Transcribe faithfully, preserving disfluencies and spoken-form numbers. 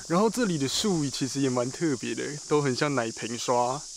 然后这里的树其实也蛮特别的，都很像奶瓶刷。